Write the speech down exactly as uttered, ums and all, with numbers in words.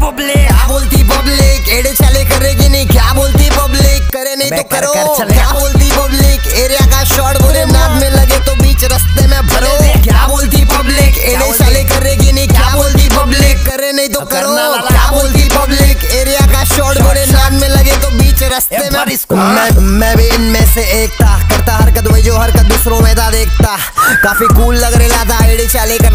Public, क्या बोलती public, एड़े चले करेगी नहीं, क्या बोलती पब्लिक, करे नहीं तो करो, क्या बोलती पब्लिक, एरिया का शॉट बुरे नाद में लगे तो बीच रास्ते में भरो, क्या बोलती पब्लिक, एड़े चले करेगी नहीं, क्या बोलती पब्लिक, करे नहीं तो करो, क्या बोलती पब्लिक, एरिया का शॉट बुरे नाद में लगे तो बीच रास्ते में। मैं मैं भी इनमें से एक था, करता हरकत वही जो हरकत दूसरों में था देखता, काफी कूल लग रहा था एड़े चले कर